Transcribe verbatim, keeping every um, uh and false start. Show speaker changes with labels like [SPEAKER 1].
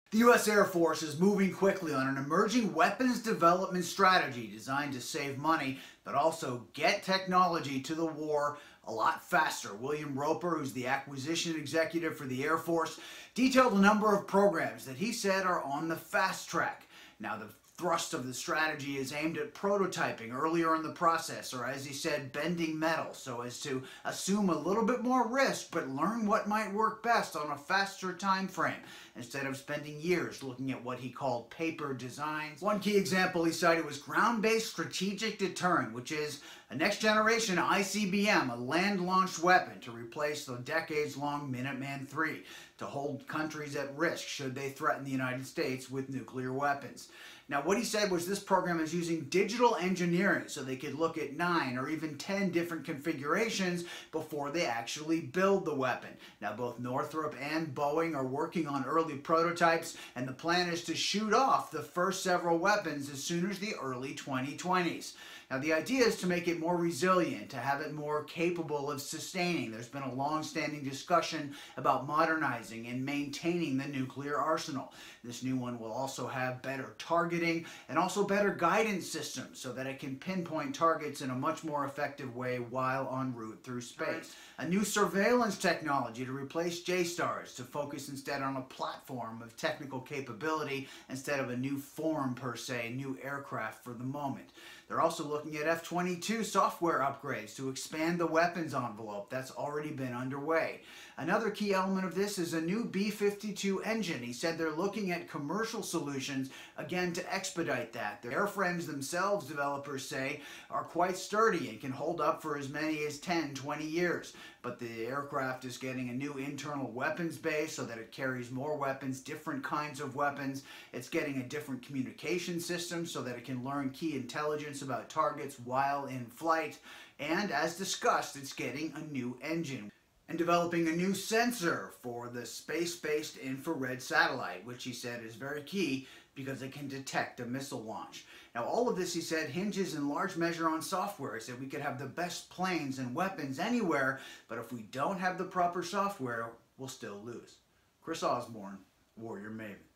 [SPEAKER 1] The U S Air Force is moving quickly on an emerging weapons development strategy designed to save money, but also get technology to the war a lot faster. William Roper, who's the acquisition executive for the Air Force, detailed a number of programs that he said are on the fast track. Now, the thrust of the strategy is aimed at prototyping earlier in the process, or as he said, bending metal, so as to assume a little bit more risk but learn what might work best on a faster time frame, instead of spending years looking at what he called paper designs. One key example he cited was ground-based strategic deterrent, which is a next-generation I C B M, a land-launched weapon to replace the decades-long Minuteman three, to hold countries at risk should they threaten the United States with nuclear weapons. Now, what he said was this program is using digital engineering, so they could look at nine or even ten different configurations before they actually build the weapon. Now, both Northrop and Boeing are working on early prototypes, and the plan is to shoot off the first several weapons as soon as the early twenty twenties. Now, the idea is to make it more resilient, to have it more capable of sustaining. There's been a long-standing discussion about modernizing and maintaining the nuclear arsenal. This new one will also have better targeting and also better guidance systems so that it can pinpoint targets in a much more effective way while en route through space. A new surveillance technology to replace J STARS, to focus instead on a platform of technical capability instead of a new form per se, new aircraft for the moment. They're also looking at F twenty-two software upgrades to expand the weapons envelope. That's already been underway. Another key element of this is a new B fifty-two engine. He said they're looking at commercial solutions, again, to expedite that. The airframes themselves, developers say, are quite sturdy and can hold up for as many as ten, twenty years. But the aircraft is getting a new internal weapons base so that it carries more weapons, different kinds of weapons. It's getting a different communication system so that it can learn key intelligence about targets while in flight. And as discussed, it's getting a new engine and developing a new sensor for the space-based infrared satellite, which he said is very key because it can detect a missile launch. Now, all of this, he said, hinges in large measure on software. He said we could have the best planes and weapons anywhere, but if we don't have the proper software, we'll still lose. Chris Osborne, Warrior Maven.